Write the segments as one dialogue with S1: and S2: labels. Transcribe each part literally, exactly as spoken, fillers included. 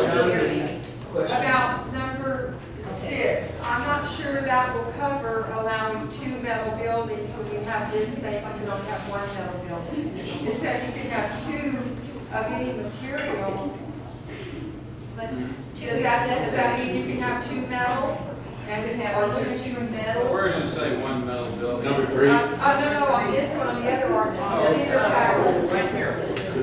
S1: About number six, I'm not sure that will cover allowing two metal buildings when you have this thing, you can only have one metal building. It says you can have two of any material. But does that, does that mean you can have two metal? And then have one two metal?
S2: Where does it say one metal building?
S3: Number three.
S1: Uh, oh, no, no, on this one, on the other ordinance.
S2: Oh,
S1: This is our-
S2: right here.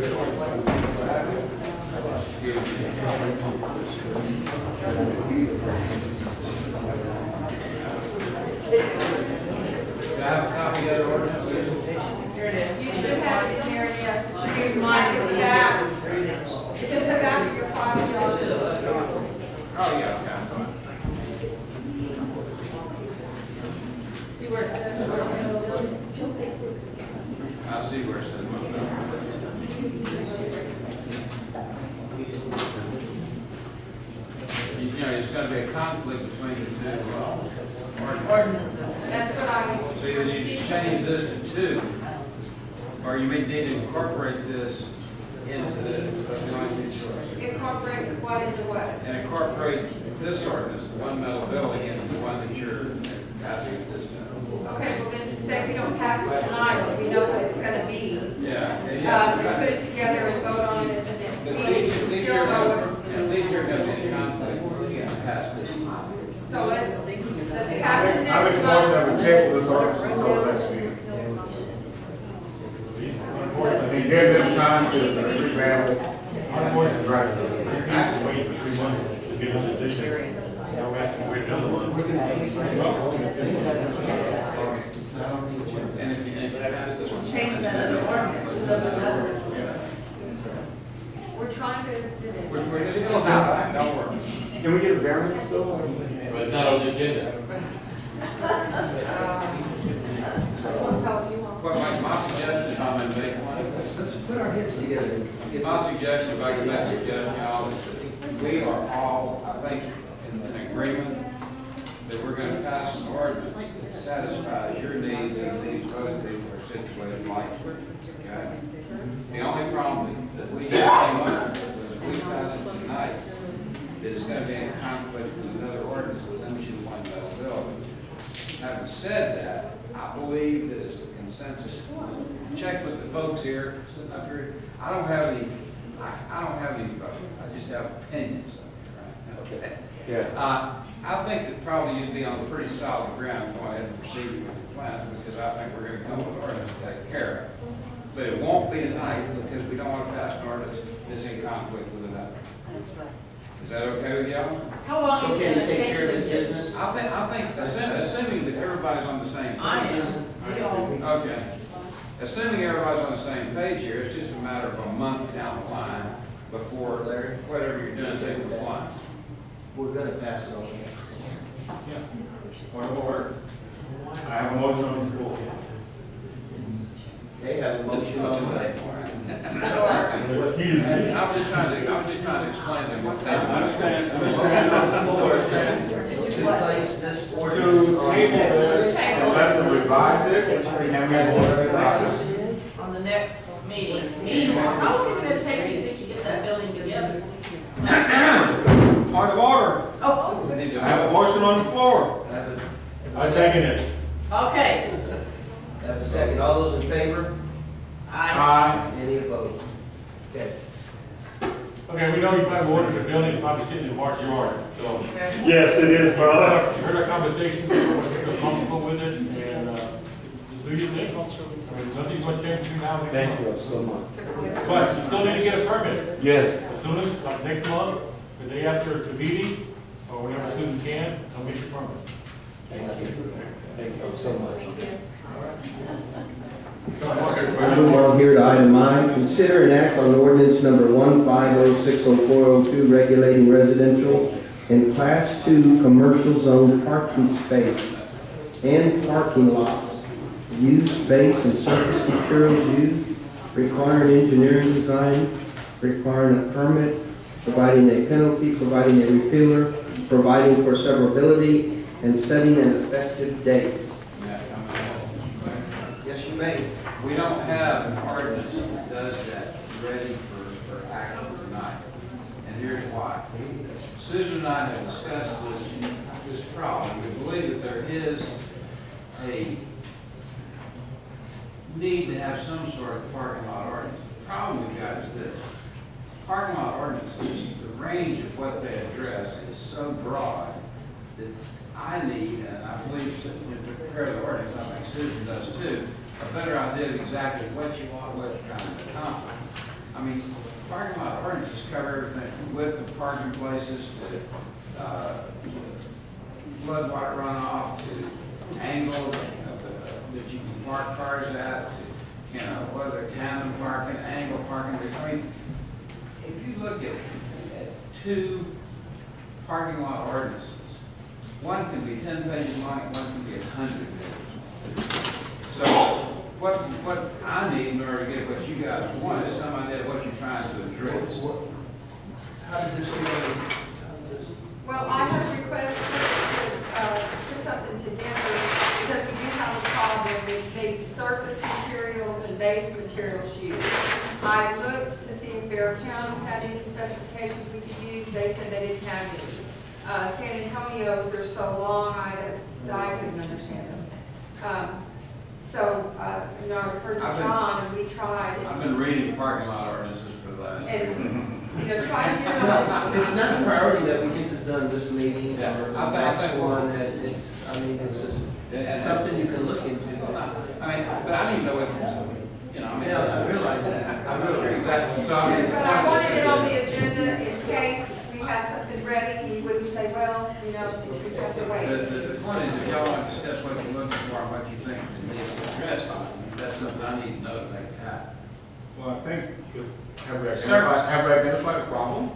S2: Do I have a copy of the other ordinance?
S1: Here it is. You should have it in here, yes. It should be mine in the back. It's in the back of your file, John.
S2: Oh, yeah, okay.
S1: See where it says?
S2: I see where it says one metal. You know, it's going to be a conflict between the two ordinances.
S1: That's what I.
S2: So either you change this to two, or you may need to incorporate this into the joint choice.
S1: Incorporate what into what?
S2: And incorporate this ordinance, the one metal building, into the one that you're asking this time.
S1: Okay, well then just say we don't pass it tonight, but we know what it's gonna be.
S2: Yeah.
S1: Um,
S2: yeah.
S1: we put it together and vote on it at the next
S2: But
S1: meeting.
S2: these,
S1: We
S2: these
S1: still
S2: are
S1: know
S2: going
S1: what's.
S2: to, at least you're going to be in conflict when you pass this.
S1: So let's, let's pass it
S3: I
S1: next
S3: make a motion that we
S1: month.
S3: table this ordinance until the next meeting. Unfortunately, he gave them time to revamp it. Unfortunately, right.
S4: Wait for three months to get us this thing. Now we have to wait another month.
S2: And if you, if you pass this one.
S1: Change that other ordinance to the another. We're trying to do this.
S2: We're, we're just going to have it, don't worry.
S3: Can we get a variance still?
S4: But it's not on the agenda.
S1: I'll tell you what.
S2: What my, my suggestion, if I'm going to make one,
S5: Let's, let's put our heads together.
S2: my suggestion, if I could make a suggestion, y'all, is that we are all, I think, in an agreement that we're going to pass an ordinance that satisfies your needs and the needs of other people who are situated like you. Okay? The only problem that we came up with was if we pass it tonight, it's going to be in conflict with another ordinance that limits you to one metal building. Having said that, I believe that it's the consensus. Check with the folks here, sitting up here. I don't have any, I, I don't have any votes. I just have opinions. Right? Okay.
S3: Yeah.
S2: Uh, I think that probably you'd be on pretty solid ground to go ahead and proceed with the plan, because I think we're going to come with an ordinance to take care of it. But it won't be tonight because we don't want to pass an ordinance that's in conflict with another.
S6: That's right.
S2: Is that okay with y'all?
S6: How long
S5: So
S6: is it
S5: can
S6: gonna
S5: you take
S6: take
S5: care of
S6: to
S5: this
S6: get?
S5: business?
S2: I think, I think, assuming, assuming that everybody's on the same page.
S6: I am. We all.
S2: Okay. Assuming everybody's on the same page here, it's just a matter of a month down the line before whatever you're doing takes the line.
S5: We're gonna pass it on.
S2: Point of order.
S3: I have a motion on the floor.
S5: They have a motion on the
S4: Excuse me.
S2: I'm just trying to, I'm just trying to explain to them what they.
S4: I understand.
S5: motion on the floor to place this
S3: To
S5: ordinance
S3: table
S5: on.
S3: this, and let them revise it, and we will revise it.
S6: On the next meeting. Meanwhile, how long is it gonna take you to get that building together?
S3: Point of order.
S6: Oh,
S2: We need to
S3: I have a motion on the floor.
S4: I second it.
S6: okay.
S5: Have a second. All those in favor?
S6: I,
S3: Aye.
S5: Any opposed? Okay.
S4: Okay, we know you probably ordered the building, it's probably sitting in Mark's yard, so.
S7: Yes, it is, brother.
S4: You heard our conversation, we're feel comfortable with it, and, uh, do your thing. I mean, nothing's gonna change between now and next
S7: Thank
S4: month.
S7: you so much.
S4: But you still need to get a permit.
S7: Yes.
S4: As soon as, like next month, the day after the meeting, or whenever Susan can, come get your permit.
S7: Thank you. Thank you so much.
S8: I move on here to item I, consider and act on ordinance number one five oh six oh four oh two regulating residential and class two commercial zone parking space and parking lots, use, base, and surface materials used, requiring engineering design, requiring a permit, providing a penalty, providing a repealer, providing for severability, and setting an effective date.
S5: Yes, you may.
S2: We don't have an ordinance that does that ready for, for action tonight. And here's why. Susan and I have discussed this, this problem. We believe that there is a need to have some sort of parking lot ordinance. The problem we've got is this. Parking lot ordinances, the range of what they address is so broad that I need, and I believe that to prepare the ordinance, I think Susan does too, a better idea of exactly what you want, what you're trying to accomplish. I mean, parking lot ordinances cover everything from width of parking places to uh, floodwater runoff to angle of the, that you can park cars at, to, you know, whether tandem parking, angle parking. I mean, if you look at, at two parking lot ordinances, one can be ten pages long and one can be a hundred pages. So what what I need in order to get what you guys want is some idea of what you're trying to address.
S5: How did this get over?
S1: Well, I have requested to uh, put something together because we do have a problem with maybe surface materials and base materials used. I looked to see if Bear County had any specifications we could use. They said they didn't have any. Uh, San Antonio's are so long, I, I couldn't understand them. Um, so, uh, you know, I referred to
S2: I've been-
S1: John and we tried. and-
S2: I've been reading parking lot ordinances for the last.
S1: And, you know, try to get
S5: Well,
S1: them.
S5: it's not a priority that we get this done this meeting
S2: Yeah,
S5: or the
S2: I think- I
S5: next
S2: think-
S5: one. And it's, I mean, it's just it's something you can look into.
S2: I mean, but I need to know what you're saying. You know, I mean.
S5: Yeah, I realize that. I realize
S2: Exactly. So I mean.
S1: But I wanted it on the agenda in case we had something ready, you wouldn't say, well, you know, we have to
S2: The,
S1: wait.
S2: the, the point is, if y'all want to discuss what you're looking for and what you think needs to be addressed on, that's something I need to know to make it happen.
S3: Well, I think, if, have we
S2: Service.
S3: identified, have we identified a problem?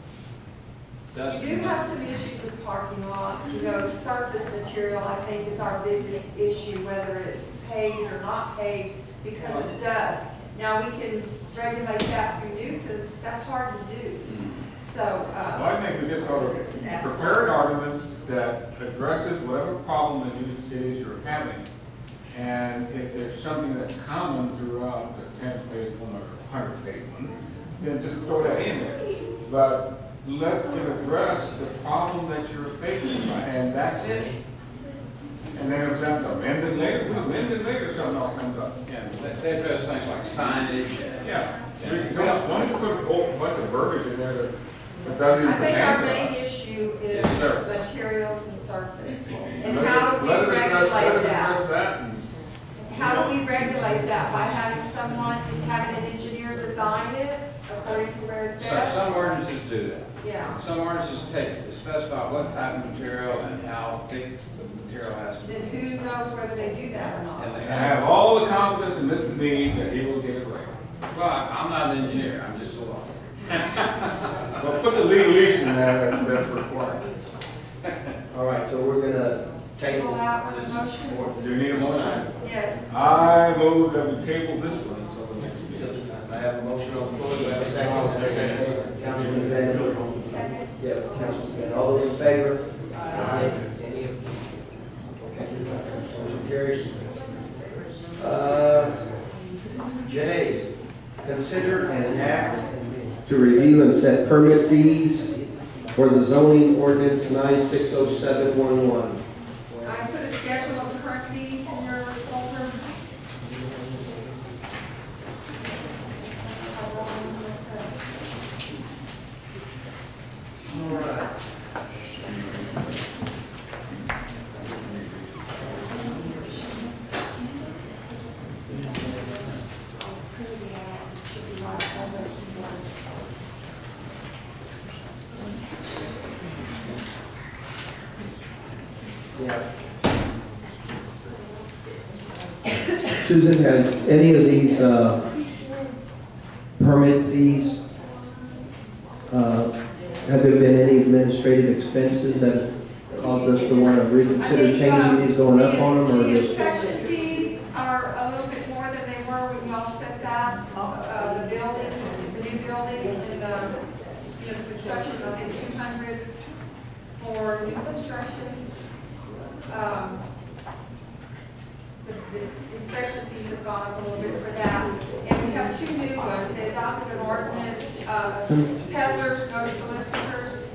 S2: Dustin?
S1: We do have some issues with parking lots. You know, surface material, I think, is our biggest issue, whether it's paved or not paved because of dust. Now, we can regulate that through nuisance, but that's hard to do. So,
S3: Well,
S1: uh,
S3: I think we just ought to prepare an ordinance that addresses whatever problem that you, it is you're having. And if there's something that's common throughout the ten page one or hundred page one, then just throw that in there. But let it address the problem that you're facing, and that's it. And then if that's amended later, we'll amend it later, something else comes up.
S2: Yeah, they, they address things like signage.
S3: Yeah. You don't, don't just put a whole bunch of verbiage in there that, that doesn't even
S1: I think
S3: pertain
S1: our
S3: to
S1: main
S3: us.
S1: issue is
S2: Yes, sir.
S1: materials and surface. And
S3: Let
S1: how
S3: it-
S1: do we
S3: let it address- let
S1: regulate
S3: it
S1: that?
S3: address that and-
S1: How do we regulate that? By having someone, having an engineer design it according to where it's
S2: So
S1: at?
S2: some ordinances do that.
S1: Yeah.
S2: Some ordinances take, to specify what type of material and how thick the material has to be.
S1: Then who knows whether they do that or
S2: And
S1: not?
S2: they
S3: I have all the confidence in Mister Dean that he will get it right.
S2: Well, I- I'm not an engineer, I'm just a lawyer.
S3: Well, put the legalese in there that- that's required.
S8: All right, so we're gonna
S1: Table
S8: table
S1: that with
S8: this.
S1: a motion?
S3: Do you need a motion?
S1: Yes.
S3: I move that we table this one until the next meeting.
S5: I have a motion on the floor. Do I have a second?
S8: Councilman Bennett.
S1: Second.
S8: Yeah, Councilman Bennett. All those in favor? Aye. Any opposed? Okay, motion carries. Uh, J, consider an act to review and set permit fees for the zoning ordinance nine six oh seven one one.
S1: I put a schedule of the current fees in your folder.
S5: All right.
S8: Yeah. Susan, has any of these uh, permit fees, uh, have there been any administrative expenses that have caused us to want to reconsider changing these, going up on them, or
S1: The
S8: just?
S1: inspection fees are a little bit more than they were when y'all set that, uh, the building, the new building, and the, you know, the construction, I think two hundred for new construction. Um, The the inspection fees have gone up a little bit for that. And we have two new ones. They adopted an ordinance, uh, peddlers, no solicitors.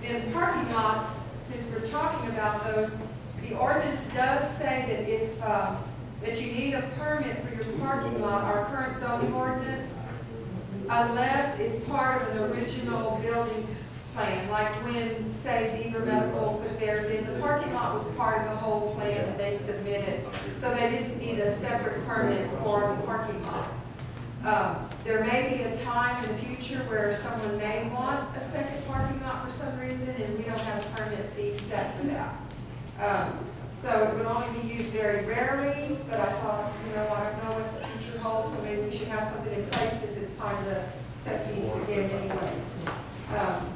S1: Then parking lots, since we're talking about those, the ordinance does say that if, uh, that you need a permit for your parking lot, our current zoning ordinance, unless it's part of an original building plan, like when, say, Beaver Medical put theirs in, the parking lot was part of the whole plan that they submitted, so they didn't need a separate permit for the parking lot. Um, there may be a time in the future where someone may want a second parking lot for some reason, and we don't have a permit fee set for that. Um, so it would only be used very rarely, but I thought, you know, I don't know what the future holds, so maybe we should have something in place since it's time to set fees again anyways. Um,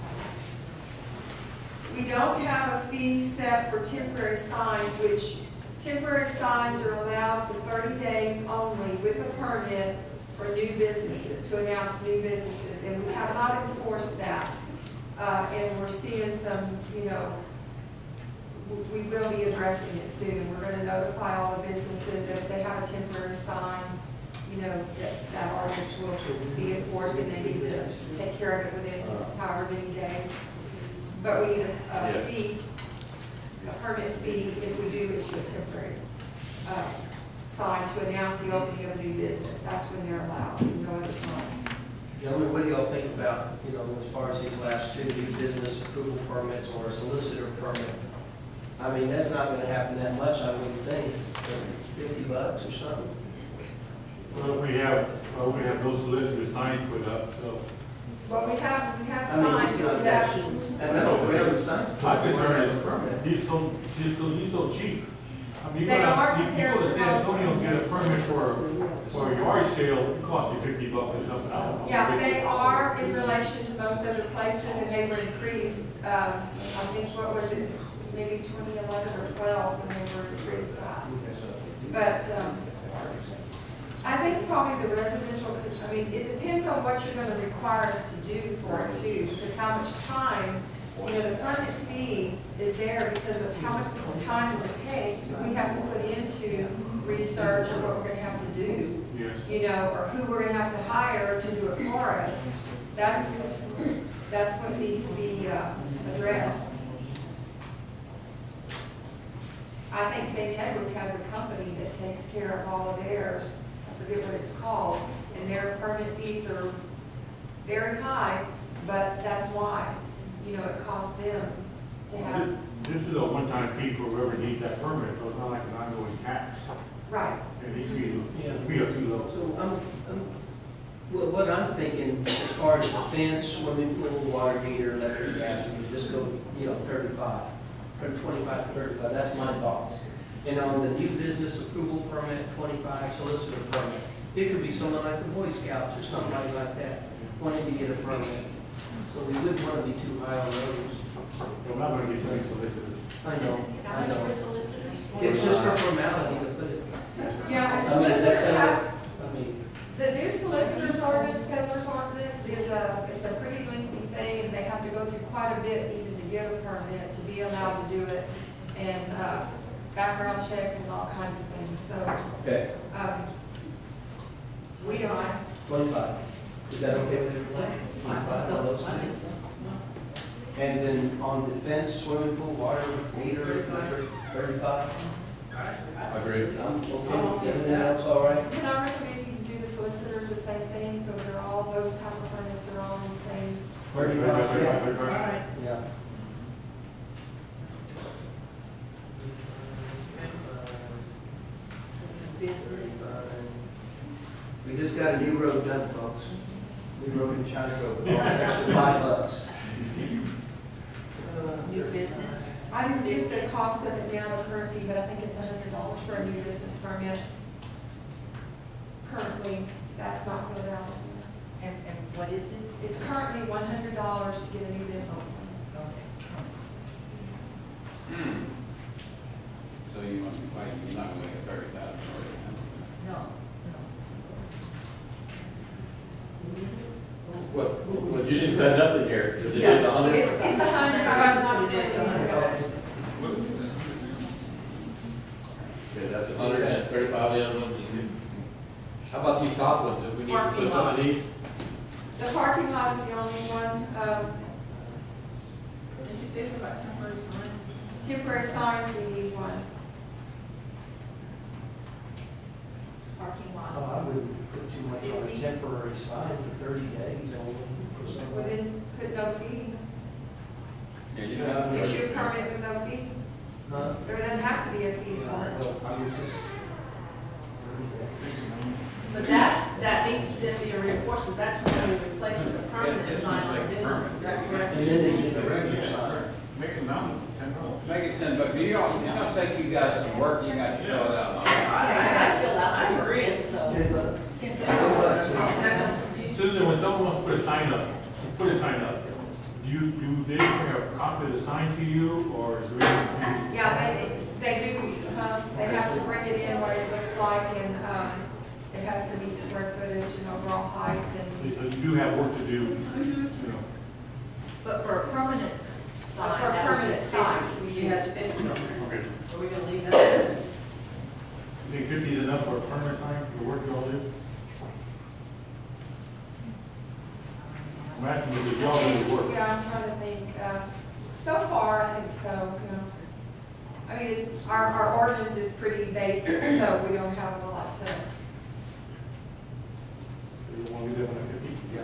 S1: we don't have a fee set for temporary signs, which temporary signs are allowed for thirty days only with a permit for new businesses, to announce new businesses, and we have not enforced that. Uh, and we're seeing some, you know, we will be addressing it soon. We're going to notify all the businesses that if they have a temporary sign, you know, that, that ordinance will be enforced and they need to take care of it within however many days. But we need a, a
S7: Yes.
S1: fee, a permit fee if we do issue a temporary uh, sign to announce the opening of a new business. That's when they're allowed, no other time.
S5: Gentlemen, what do y'all think about, you know, as far as these last two, new business approval permits or a solicitor permit? I mean, that's not gonna happen that much, I wouldn't think, fifty bucks or something.
S4: Well, if we have, well, we have those solicitor signs put up, so.
S1: Well, we have, we have
S5: I mean,
S1: signs
S5: it's
S1: for
S5: not
S1: sections.
S5: I know, we haven't signed.
S4: My concern is, he's so, he's so, he's so cheap. I mean, you
S1: They
S4: go
S1: are
S4: to, you
S1: compared
S4: go to
S1: to
S4: San
S1: most-
S4: Antonio and get a permit for, for a yard sale, it costs you fifty bucks or something, I don't know.
S1: Yeah, they are in relation to most other places, and they were increased, um, I think, what was it, maybe twenty eleven or twelve, when they were increased. But, um, I think probably the residential, I mean, it depends on what you're gonna require us to do for it too, because how much time, you know, the permit fee is there because of how much time does it take, we have to put into research or what we're gonna have to do.
S4: Yes.
S1: You know, or who we're gonna have to hire to do it for us. That's, that's what needs to be uh, addressed. I think Saint Edward has a company that takes care of all of theirs. I forget what it's called, and their permit fees are very high, but that's why, you know, it costs them to have,
S4: This this is a one-time fee for whoever needs that permit, so it's not like an ongoing tax.
S1: right.
S4: And these fees,
S5: Yeah.
S4: we are too low.
S5: So I'm, I'm, well, what I'm thinking, as far as the fence, swimming pool, water heater, electric, gas, we could just go, you know, thirty-five, from twenty-five to thirty-five, that's my thoughts. And on the new business approval permit, twenty-five, solicitor permit, it could be someone like the Boy Scouts or somebody like that, wanting to get a permit. So we wouldn't want to be too high on those.
S4: We're not gonna get twenty solicitors.
S5: I know, I know.
S6: For solicitors?
S5: It's just for formality to put it.
S1: Yeah, and
S5: I mean, that's,
S1: solicitors have,
S5: I mean,
S1: the new solicitor's ordinance, peddler's ordinance is a, it's a pretty lengthy thing, and they have to go through quite a bit even to get a permit, to be allowed to do it, and, uh, background checks and all kinds of things, so,
S5: okay,
S1: um, we don't,
S5: twenty-five. Is that okay with everyone? Twenty-five on those two? And then on the fence, swimming pool, water meter, electric, thirty-five?
S7: Agree.
S5: I'm okay. Everything else all right?
S1: can I recommend you can do the solicitors the same thing, so they're all, those type of permits are all in the same.
S5: Thirty-five, yeah. Yeah.
S6: Business.
S5: We just got a new road done, folks. New road in China Road, cost extra five bucks.
S6: New business.
S1: I didn't give the cost of it now, the current fee, but I think it's a hundred dollars for a new business permit. Currently, that's not put out.
S6: And, and what is it?
S1: It's currently one hundred dollars to get a new business.
S2: So you want, like, you're not gonna make a thirty thousand
S6: No,
S7: Well, well, you didn't put nothing here. So it is
S6: Yeah.
S7: a hundred.
S1: It's, it's a hundred, I'm not
S6: It's a hundred
S1: dollars.
S7: Okay, that's a hundred and thirty-five, the other ones. How about these top ones, if we need to
S6: Parking
S7: put some of
S6: lot.
S7: these?
S1: The parking lot is the only one, um,
S6: Did you say something about temporary sign?
S1: Temporary signs, we need one.
S9: Parking lot.
S5: Oh, I wouldn't put too much on a temporary sign for thirty days. I wouldn't put
S1: We
S5: something.
S1: didn't put no fee.
S2: Yeah, you don't have to.
S1: Issue a permit with no fee.
S5: Huh?
S1: There doesn't have to be a fee for it.
S5: Well, I mean, just.
S6: But that, that needs to then be a reinforced, because that's going to be replaced with a permanent sign on business, is that correct?
S5: And then they get the regular sign.
S3: Make it nominal, ten dollars.
S2: Make it ten bucks, you all, it's gonna take you guys some work, you got to fill it out.
S6: I, I feel that, I agree,
S9: So,
S5: Ten bucks.
S9: ten
S5: Ten
S9: dollars.
S5: bucks.
S6: Is that going to confuse you?
S4: Susan, when someone wants to put a sign up, put a sign up, do you, do they bring a copy of the sign to you, or is there any?
S1: Yeah, they, they do, um, they have to bring it in what it looks like, and, um, it has to meet square footage and overall height and.
S4: So you do have work to do, you know.
S9: But for a permanent sign,
S1: For
S9: that would be
S1: permanent signs,
S9: fifty.
S1: we
S6: She
S1: do.
S6: has fifty on there.
S4: Okay.
S6: Are we going to leave that?
S4: You think fifty is enough for a permanent sign for the work you all do? I'm asking you, because y'all do the work.
S1: Yeah, I'm trying to think, uh, so far, I think so, you know. I mean, it's, our, our ordinance is pretty basic, so we don't have a lot to.
S4: You want to leave that one at fifty?
S5: Yeah.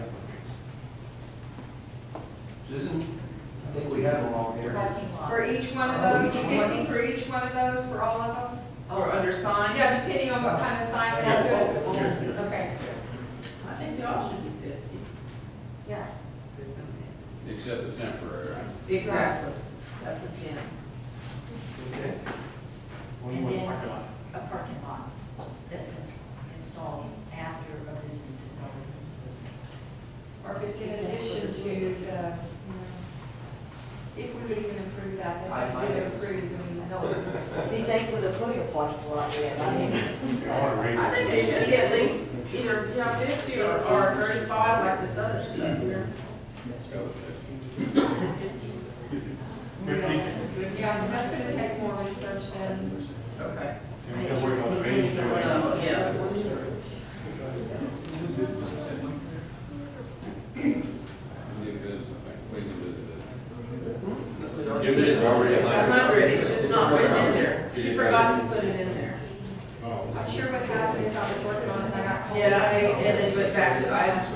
S5: Susan, I think we have them all here.
S9: Parking lot.
S1: For each one of
S5: Oh,
S1: those,
S5: each one?
S1: fifty for each one of those, for all of them?
S6: Or under sign?
S1: Yeah, depending on what kind of sign they have.
S4: Yes, yes.
S1: Okay,
S6: I think they all should be fifty.
S1: yeah.
S2: Except the temporary, right?
S6: Exactly. That's a ten.
S5: Okay.
S4: What do you
S9: And
S4: want
S9: then
S4: parking lot?
S9: a parking lot that's ins- installed after a business is already.
S1: Or if it's in addition to the, you know, if we would even improve that,
S5: I
S1: then
S5: find
S1: we would
S5: it.
S1: improve, I mean,
S10: Be thankful to put your parking lot there. I mean,
S4: I want to raise it.
S6: I think they should be at least either, yeah, fifty or, or thirty-five like this other stuff here.
S2: Let's go with fifty.
S4: Fifty?
S1: yeah, that's gonna take more research than.
S6: Okay.
S4: And we can work on the range.
S6: Uh, yeah.
S2: New business, I think, we can do this.
S7: Give it, it's already
S6: It's a hundred, it's just not written in there. She forgot to put it in there.
S4: Oh.
S1: I'm sure what happened is I was working on it, and I got called
S6: Yeah,
S1: away.
S6: and then went back to the items.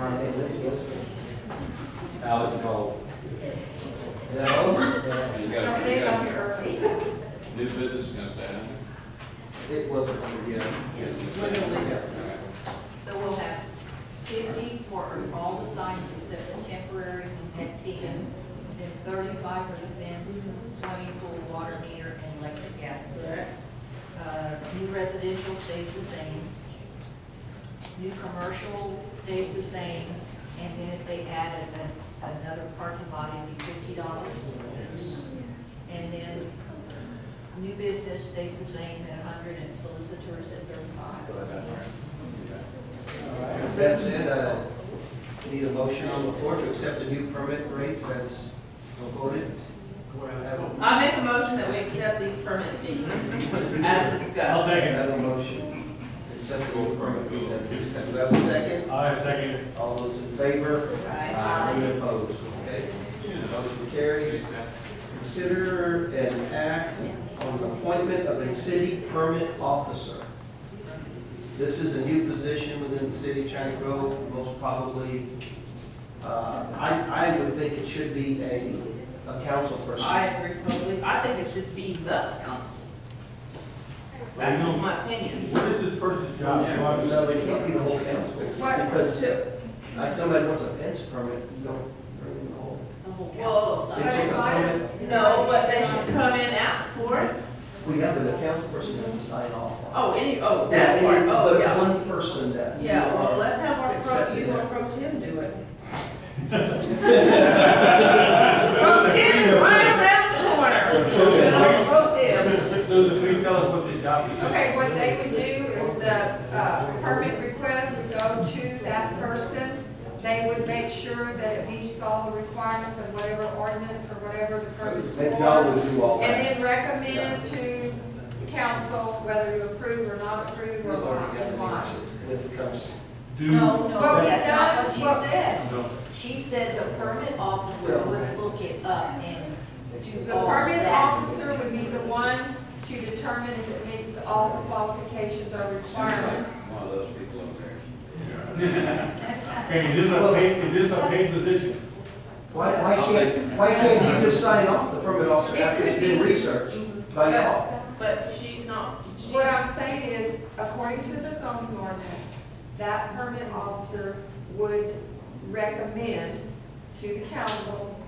S7: Alice called.
S5: No?
S2: And you
S1: I
S2: got, you
S1: think I'll
S2: got,
S1: be early.
S2: new business is gonna stay on.
S5: It wasn't, yeah.
S6: We're gonna leave it.
S2: Okay.
S9: So we'll have fifty for all the signs except the temporary at ten, then thirty-five for the fence, swimming pool, water meter, and electric gas.
S6: Correct.
S9: Uh, new residential stays the same. New commercial stays the same, and then if they added a- another parking lot, it'd be fifty dollars. And then new business stays the same at a hundred, and solicitors at thirty-five.
S5: All right, with that said, uh, need a motion on the floor to accept the new permit rates as voted.
S6: I make a motion that we accept these permit fees as
S4: I'll
S6: discussed.
S4: second.
S5: Have a motion, to accept the new permit rates as discussed. Do we have a second?
S4: I second it.
S5: All those in favor?
S6: Aye.
S5: Any opposed? Okay. Motion carries. Consider an act on the appointment of a city permit officer. This is a new position within the city of China Grove, most probably. Uh, I, I would think it should be a, a council person.
S6: I agree totally. I think it should be the council. That's just my opinion.
S4: What is this person's job?
S5: No, they can't be the whole council.
S1: What?
S5: Because, like, somebody wants a fence permit, you don't bring in the whole.
S9: The whole
S6: Well,
S9: council
S1: But
S9: signs.
S1: if I,
S6: No, but they should come in and ask for it.
S5: We have, but the council person has to sign off on it.
S6: Oh, any, oh, that part,
S5: Yeah,
S6: oh,
S5: but
S6: yeah.
S5: one person that. you
S6: Yeah, well,
S5: are
S6: let's have our pro,
S5: accepting
S6: you or
S5: that.
S6: pro tem do it. Pro tem is right around the corner. Pro tem.
S4: Susan, please tell us what the job is.
S1: okay, what they would do is the, uh, permit request would go to that person. They would make sure that it meets all the requirements of whatever ordinance or whatever the permit's
S5: Maybe y'all
S1: for.
S5: would do all that.
S1: And then recommend to the council whether to approve or not approve
S5: We've
S1: or
S5: already
S1: not,
S5: got
S1: and
S5: an
S1: why.
S5: answer when it comes to.
S4: do.
S9: No, no,
S1: Well,
S9: that's not what she
S1: well-
S9: said.
S4: No.
S9: She said the permit officer would look it up and do
S1: The
S9: all
S1: permit
S9: that.
S1: officer would be the one to determine if it meets all the qualifications or requirements.
S7: One of those people over there.
S4: Okay, it is a paid, it is a paid position.
S8: Why, why can't, why can't he just sign off the permit officer
S1: It
S8: after
S1: could
S8: it's been
S1: be.
S8: researched by y'all?
S6: But she's not, she's.
S1: What I'm saying is, according to the zoning ordinance, that permit officer would recommend to the council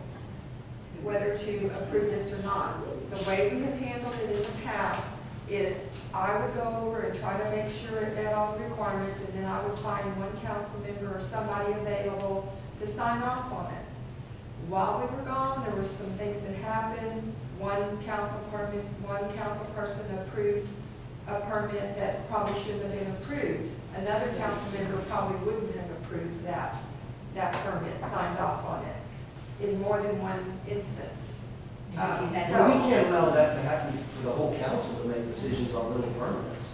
S1: whether to approve this or not. The way we have handled it in the past is I would go over and try to make sure it met all the requirements, and then I would find one council member or somebody available to sign off on it. While we were gone, there were some things that happened. One council permit, one council person approved a permit that probably shouldn't have been approved. Another council member probably wouldn't have approved that, that permit, signed off on it in more than one instance. Um,
S8: But
S1: so-
S8: we can't allow that to happen for the whole council to make decisions on little permits.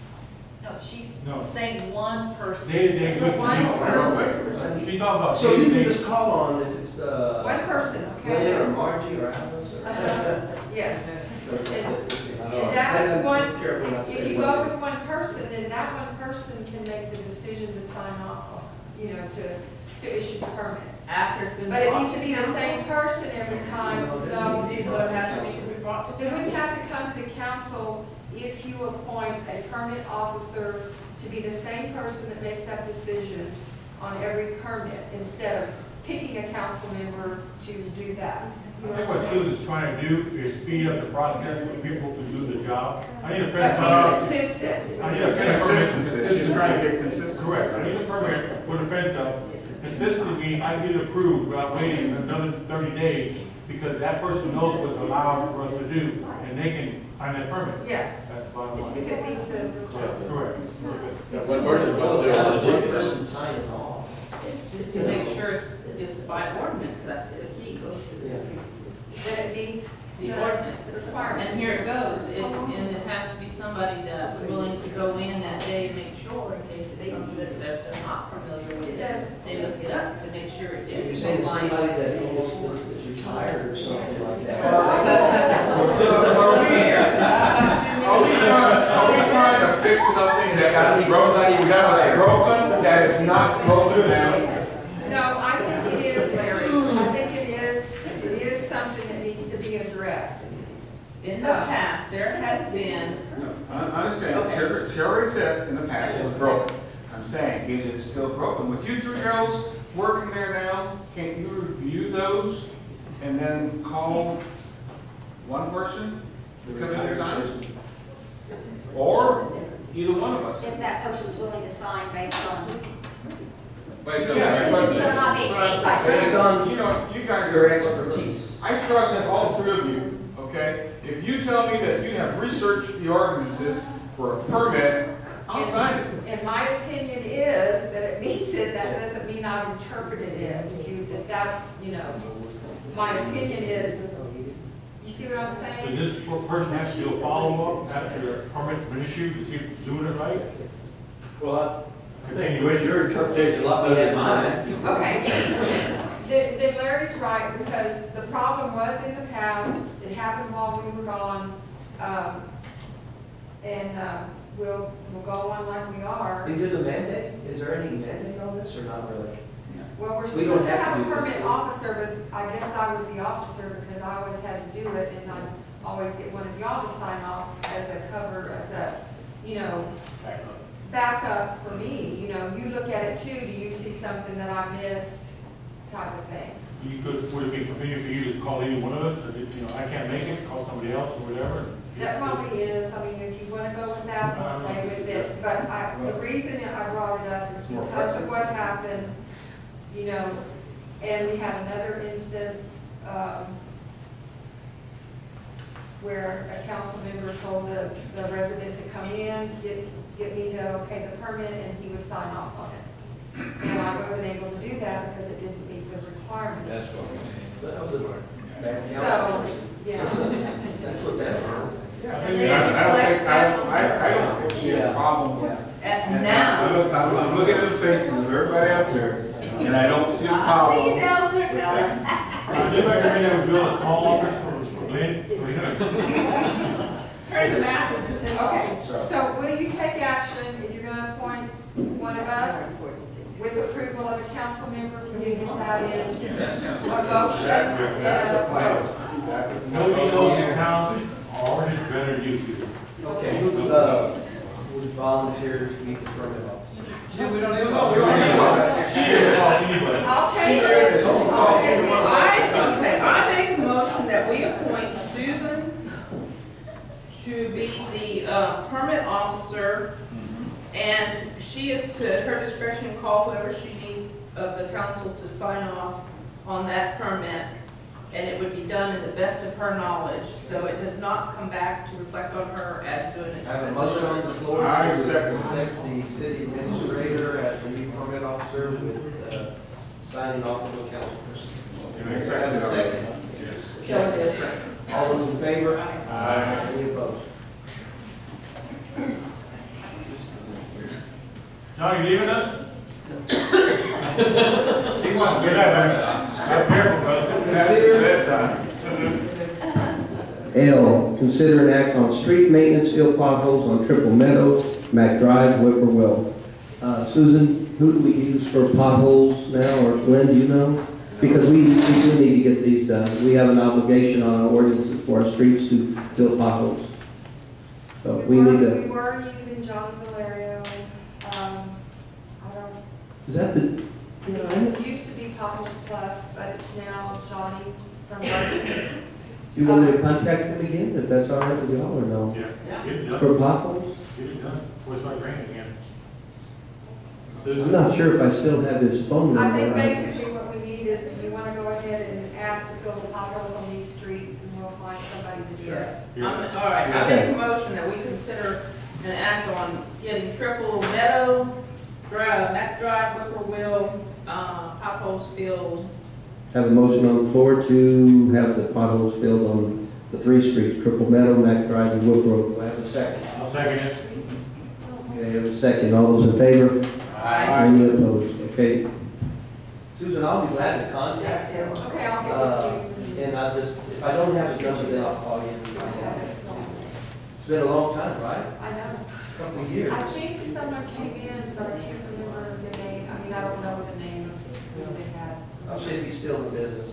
S9: No, she's
S4: No.
S9: saying one person.
S4: Day to day,
S1: The
S4: week to
S1: one
S4: week.
S1: person.
S4: She's talking about
S8: So
S4: day
S8: you
S4: to
S8: can
S4: day.
S8: just call on if it's, uh,
S1: One person,
S8: Lynn or
S1: okay?
S8: Margie or Alice or.
S1: Uh-huh. Yes.
S7: I
S1: And
S7: know.
S1: that
S8: And
S1: one,
S8: I'm careful not to
S1: if
S8: say
S1: you
S8: one.
S1: go with one person, then that one person can make the decision to sign off on, you know, to, to issue the permit.
S6: After it's been.
S1: But it
S6: brought
S1: needs to be the
S6: council.
S1: same person every time, no.
S6: It would have to be brought to
S1: It would
S6: council.
S1: have to come to the council if you appoint a permit officer to be the same person that makes that decision on every permit, instead of picking a council member to do that.
S4: I think what Susan is trying to do is speed up the process for people to do the job. I need a
S1: But
S4: fence
S1: be
S4: permit.
S1: consistent.
S4: I need a fence permit.
S3: Consistency, she's trying to get consistency.
S4: Correct, I need a permit, put a fence up. Consistency means I get it approved without waiting another thirty days, because that person knows what's allowed for us to do, and they can sign that permit.
S1: Yes,
S4: That's bottom line.
S1: if it meets the requirement.
S4: Correct.
S7: One person will do it on a
S8: One
S7: day.
S8: person sign it off.
S6: Just to make sure it's, it's by ordinance, that's the key.
S8: Yeah.
S1: That it meets
S6: The
S1: the
S6: ordinance.
S1: requirement.
S6: And here it goes, it, and it has to be somebody that's willing to go in that day and make sure, in case it's something that they're, they're not familiar with it. They look it up to make sure it
S8: If you're
S6: is
S8: saying
S6: in
S8: somebody
S6: compliance.
S8: that almost is is retired or something like that.
S3: Are we trying, are we trying to fix something that is broken, that is broken, that is not broken down?
S1: No, I think it is, Larry. I think it is, it is something that needs to be addressed.
S6: In the past, there has been,
S3: No, I I understand,
S6: Okay.
S3: Sherry, Sherry said in the past it was broken. I'm saying, is it still broken? With you three girls working there now, can't you review those and then call one person to come in and sign? Or either one of us?
S10: If that person's willing to sign based on
S2: Wait,
S3: Yeah,
S2: till-
S3: but-
S10: decisions that are not being made by.
S8: Based on
S3: You know, you guys
S8: your
S3: are,
S8: expertise.
S3: I trust in all three of you, okay? If you tell me that you have researched the ordinances for a permit, I'll sign it.
S1: And my opinion is that it meets it, that doesn't mean I've interpreted it. If you, if that's, you know, my opinion is, you see what I'm
S4: So
S1: saying?
S4: this person has to do a follow-up after the permit's been issued to see if you're doing it right?
S7: Well, I think you your interpretation a lot better than mine.
S1: Okay. Then, then Larry's right, because the problem was in the past, it happened while we were gone, um, and, uh, we'll, we'll go on like we are.
S8: Is it a mandate? Is there any mandate on this or not really?
S1: Well, we're
S8: We don't
S1: supposed to
S8: have to
S1: have a
S8: do this.
S1: permit officer, but I guess I was the officer because I always had to do it, and I always get one of y'all to sign off as a cover, as a, you know, backup for me. You know, you look at it too, do you see something that I missed type of thing?
S4: You could, would it be convenient for you to just call any one of us, and if, you know, I can't make it, call somebody else or whatever?
S1: That probably is, I mean, if you want to go with that, we'll stay with it. But I, the reason I brought it up is
S8: more
S1: because of
S8: flexible.
S1: what happened, you know, and we had another instance, um, where a council member told the, the resident to come in, get, get me to okay the permit, and he would sign off on it. And I wasn't able to do that because it didn't meet the requirements.
S7: That's what we need.
S8: That was a bad
S1: So,
S8: council.
S1: yeah.
S8: That's what that was.
S3: Yeah,
S6: And
S3: I
S6: they
S3: don't
S6: flex
S3: think, I
S6: that
S3: don't,
S6: on
S3: I, I
S6: that
S3: don't foresee a problem with.
S6: At
S3: And
S6: now.
S3: I look, I'm, I'm looking at the faces of everybody up there, and I don't see a
S6: I
S3: problem.
S6: see you down there,
S3: with
S6: Kelly.
S3: that.
S4: I do recommend that we build a small office for, for Glenn.
S6: Heard the math was just.
S1: Okay, so will you take action if you're gonna appoint one of us with approval of a council member? Can we get that in
S2: That sounds
S1: a
S2: like.
S1: motion?
S3: That- That's a
S1: and
S3: plan.
S1: vote?
S3: That's a.
S4: Nobody knows in town, ours is better than you do.
S8: Okay, who, uh, would volunteer to meet the permit officer?
S2: Yeah, we don't need a vote. We don't need a vote.
S4: She didn't call anybody.
S1: I'll take it. I'll take it.
S6: I, okay, I make a motion that we appoint Susan to be the, uh, permit officer, and she is to, at her discretion, call whoever she needs of the council to sign off on that permit, and it would be done in the best of her knowledge, so it does not come back to reflect on her as doing it.
S8: I have a motion on the floor
S3: I
S8: to
S3: second.
S8: select the city administrator as the new permit officer with, uh, signing off of the council person.
S3: Can I
S8: I
S3: second
S8: have a
S3: that?
S8: second.
S3: Yes.
S6: Kelly does.
S8: All those in favor?
S3: Aye.
S8: Any opposed?
S4: John, you leaving us?
S2: He wants to
S4: Get
S2: get
S4: out
S2: that.
S4: Be careful, brother.
S3: That's bedtime.
S8: L, consider an act on street maintenance, seal potholes on Triple Meadow, Mac Drive, Whippoorwill. Uh, Susan, who do we use for potholes now, or Glenn, do you know? Because we, we do need to get these done. We have an obligation on our ordinances for our streets to fill potholes. So we
S1: were-
S8: need
S1: We
S8: to,
S1: were using Johnny Valerio, um, I don't,
S8: is that the, you know, I don't-
S1: it used to be Potholes Plus, but it's now Johnny from Berkeley.
S8: you want me to contact him again, if that's all right with y'all, or no?
S4: Yeah, get it done,
S8: For potholes?
S4: get it done, before it starts raining again.
S8: I'm not sure if I still have his phone
S1: I
S8: number.
S1: think basically what we need is, if you wanna go ahead and add to fill the potholes on these streets, and we'll find somebody to do
S6: Sure.
S1: it.
S6: I'm- All right, I make a motion that we consider an act on getting Triple Meadow, Drive, Mac Drive, Whippoorwill, uh, potholes filled.
S8: Have a motion on the floor to have the potholes filled on the three streets, Triple Meadow, Mac Drive, and Wood Road. Do I have a second?
S4: I'll second it.
S8: Okay, I have a second. All those in favor?
S6: Aye.
S8: Any opposed? Okay. Susan, I'll be glad to contact him.
S1: Okay, I'll get
S8: Uh,
S1: with you.
S8: And I just, if I don't have his number, then I'll call you. It's been a long time, right?
S1: I know.
S8: A couple of years.
S1: I think someone came in, but I can't remember the name, I mean, I don't know the name of who they had.
S8: I'll see if he's still in business.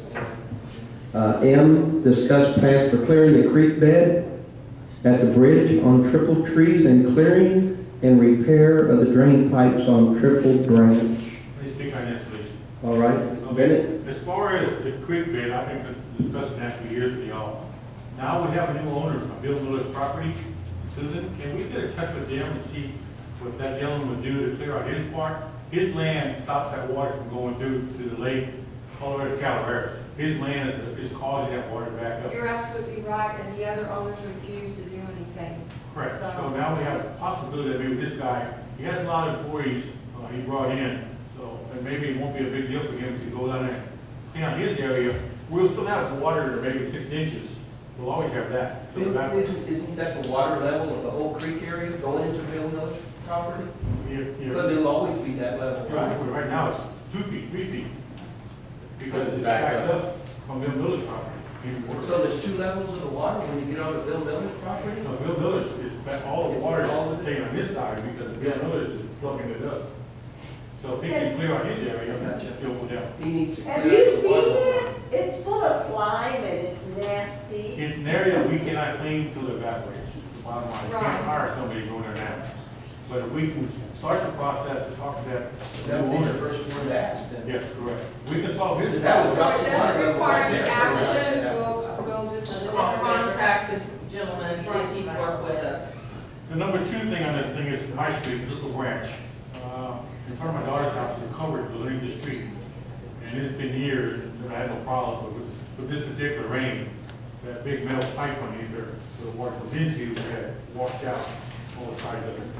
S8: Uh, M, discuss plans for clearing the creek bed at the bridge on Triple Trees and clearing and repair of the drain pipes on Triple Branch.
S4: Please speak on this, please.
S8: All right, Bennett?
S4: As far as the creek bed, I've been discussing that for years with y'all. Now we have a new owner of Bill Miller's property. Susan, can we get in touch with them and see what that gentleman would do to clear out his part? His land stops that water from going through to the lake all the way to Calaveras. His land is, is causing that water to back up.
S1: You're absolutely right, and the other owners refused to do anything.
S4: Correct.
S1: So-
S4: So now we have a possibility that maybe this guy, he has a lot of employees uh, he brought in, so and maybe it won't be a big deal for him to go down there and clean out his area. We'll still have water to maybe six inches. We'll always have that. So that-
S8: Isn't isn't that the water level of the whole creek area going into Bill Miller's property?
S4: if- if-
S8: Because it'll always be that level.
S4: Right, right now it's two feet, three feet. Because it's
S7: Back
S4: backed
S7: up.
S4: up from Bill Miller's property. Even worse.
S8: So there's two levels of the water when you get onto Bill Miller's property?
S4: No, Bill Miller's is, back- all the
S8: It's
S4: water
S8: all-
S4: is taken on this side because Bill Miller's is plugging it up. So if he can clear out his area,
S8: Gotcha.
S4: he'll go down.
S8: He needs to clear
S11: Have
S8: out
S11: you
S8: the
S11: seen
S8: water.
S11: it? It's full of slime and it's nasty.
S4: It's an area we cannot clean till it evaporates. Bottom line, we
S1: Right.
S4: can't hire somebody to go in there now. But if we can start the process and talk to that
S8: That
S4: new
S8: would be the
S4: owner.
S8: first one to ask then.
S4: Yes, correct. We can solve his
S8: That
S4: problem.
S8: would
S1: So
S8: drop
S1: it
S8: the water
S1: doesn't
S8: level
S1: require
S8: right
S1: any
S8: there.
S1: action,
S8: Yeah.
S1: we'll, we'll just.
S6: I'll contact the gentleman and see if he'd work with us.
S4: The number two thing on this thing is High Street, Little Branch. Uh, in front of my daughter's house is covered beneath the street. And it's been years, and I had no problem, but with, with this particular rain, that big metal pipe underneath there, where the water comes into, had washed out all the sides of it.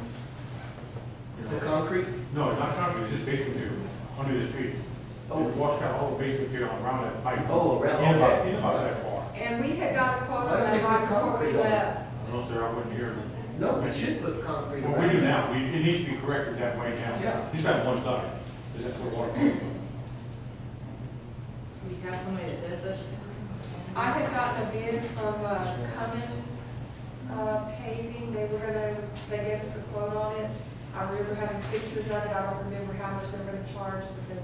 S4: You know,
S8: The concrete?
S4: No, it's not concrete, it's just base material, under the street.
S8: Oh.
S4: It washed out all the base material around that pipe.
S8: Oh, around,
S4: In about,
S8: okay.
S4: in about that far.
S1: And we had got a quote
S8: Why
S1: on
S8: don't they
S1: that right
S8: put
S1: before we
S8: concrete on it?
S1: left,
S4: No, sir, I wouldn't hear.
S5: No, we should put concrete
S4: Well,
S5: around
S4: we do
S5: it.
S4: now, we, it needs to be corrected that way now.
S5: Yeah.
S4: Just that one side, that's where water comes from.
S6: We have somebody that does this.
S1: I had gotten a bid from uh, Cummins uh, paving, they were gonna, they gave us a quote on it. I remember having pictures of it, I don't remember how much they're gonna charge because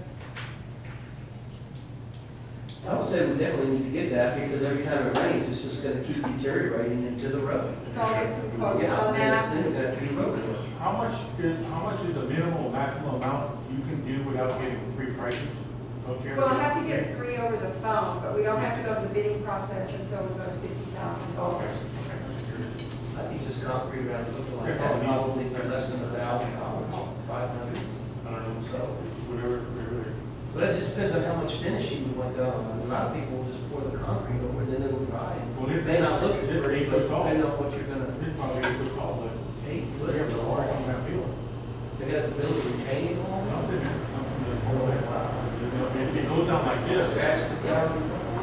S5: I would say we definitely need to get that, because every time it rains, it's just gonna keep deteriorating into the road.
S1: So I'll get some quotes
S5: Yeah,
S1: on
S5: and it's
S1: that.
S5: then we're gonna have to do road work.
S4: How much is, how much is the minimal, maximum amount you can do without getting three prices? Don't you
S1: Well, I have to get three over the phone, but we don't have to go to the bidding process until we go to fifty thousand dollars.
S5: I think just concrete around something like that, probably be less than a thousand dollars, five hundred.
S4: I don't know,
S5: So,
S4: whatever, whatever.
S5: but it just depends on how much finishing you want done. A lot of people will just pour the concrete over and then it'll dry.
S4: Well, it-
S5: May not look
S4: it's
S5: as pretty,
S4: eight
S5: but
S4: foot tall.
S5: depending on what you're gonna,
S4: It's probably eight foot tall, but
S5: eight
S4: we
S5: foot.
S4: have the water coming out field.
S5: They got the building retaining wall.
S4: Something, something to hold that. You know, If it goes down like this.
S5: Scratch the ground.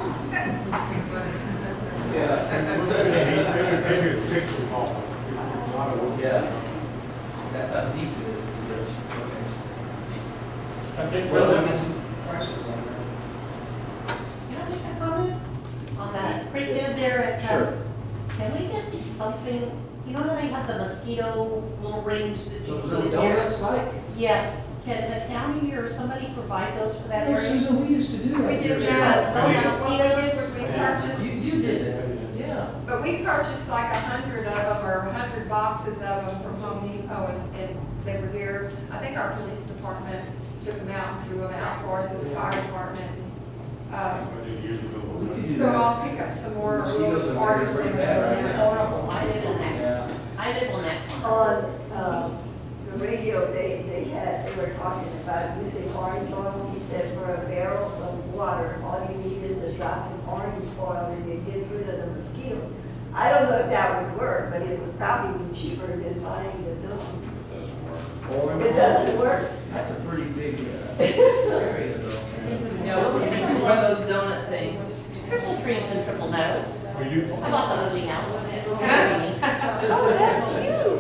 S5: Yeah.
S4: Maybe, maybe maybe it's six foot tall. It's a lot of work.
S5: Yeah. That's how deep it is. Okay.
S4: I think,
S5: Well,
S4: well,
S5: we'll get some prices on that.
S11: Can I make a comment on that creek bed there at,
S5: Sure.
S11: uh, can we get something, you know how they have the mosquito little rings that you
S5: Those
S11: put
S5: little
S11: in there?
S5: donuts like?
S11: Yeah, can the county or somebody provide those for that
S5: Oh,
S11: area?
S5: Susan, we used to do that.
S1: We did
S5: years
S1: that,
S5: ago.
S1: what we did was we
S5: You,
S1: purchased,
S5: you did that, yeah.
S1: but we purchased like a hundred of them or a hundred boxes of them from Home Depot and, and they were here. I think our police department took them out and threw them out for us in the fire department. Um,
S4: I did years ago.
S5: We could do
S1: So
S5: that.
S1: I'll pick up some more
S5: Mosquitoes are
S1: little
S5: very,
S1: smarters
S5: very
S1: and
S5: bad right
S11: They're
S5: now.
S11: horrible, I live in that,
S5: Yeah.
S11: I live on that.
S12: On um, the radio, they, they had, they were talking about using orange oil. He said for a barrel of water, all you need is a drops of orange oil and it gets rid of the mosquitoes. I don't know if that would work, but it would probably be cheaper than buying the films.
S5: Or-
S12: It doesn't work.
S5: That's a pretty big uh, area though.
S6: Yeah, we'll get some more of those donut things.
S11: Triple trees and triple nose.
S4: Will you?
S11: I bought the Lily House.
S1: oh, that's you.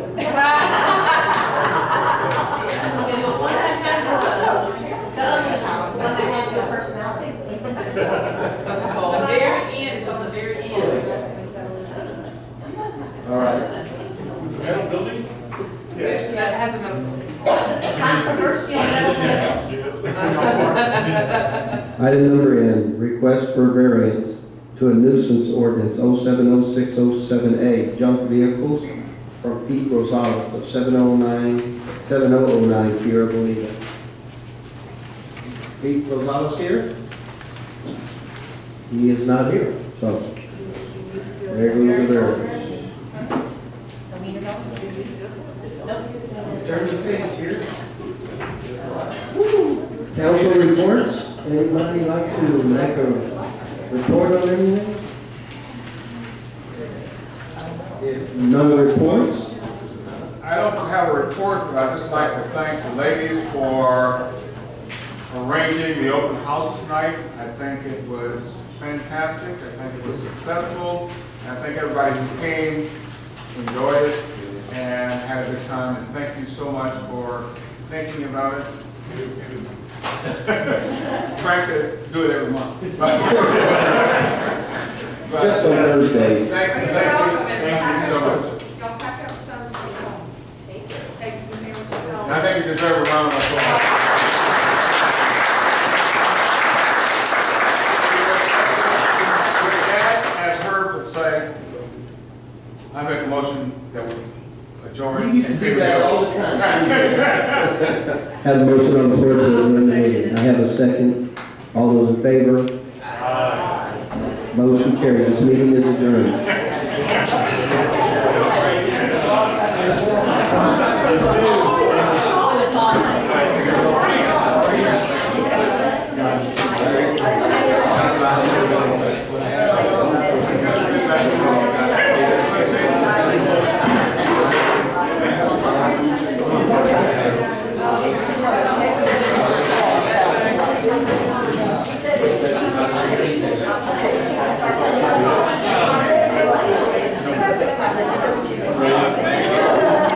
S11: It's the one that had, the Lily House, the one that has your personality.
S6: On the very end, it's on the very end.
S8: All right.
S4: Metal building? Yes.
S6: Yeah, it has a.
S11: Controversial metal.
S8: Item number N, request for variance to a nuisance ordinance oh seven oh six oh seven A, junk vehicles from Pete Rosales of seven oh nine, seven oh oh nine Tierra Bonita. Pete Rosales here? He is not here, so there goes the variance.
S5: Turn the page here.
S8: Council reports, anybody like to make a report on anything? If none reports,
S3: I don't have a report, but I'd just like to thank the ladies for arranging the open house tonight. I think it was fantastic. I think it was successful. I think everybody who came enjoyed it and had a good time. And thank you so much for thinking about it. Frank said, do it every month. But-
S8: just on Thursdays.
S3: Thank you, thank you, thank you so much.
S1: Y'all pack up some for home. Take it. Take some sandwiches home.
S3: And I think you deserve a round of applause. With that, as Herb would say, I make a motion that we adjourn.
S5: You used to do that all the time.
S8: Have a motion on the floor to adjourn the meeting. I have a second. All those in favor? Motion carries. This meeting is adjourned.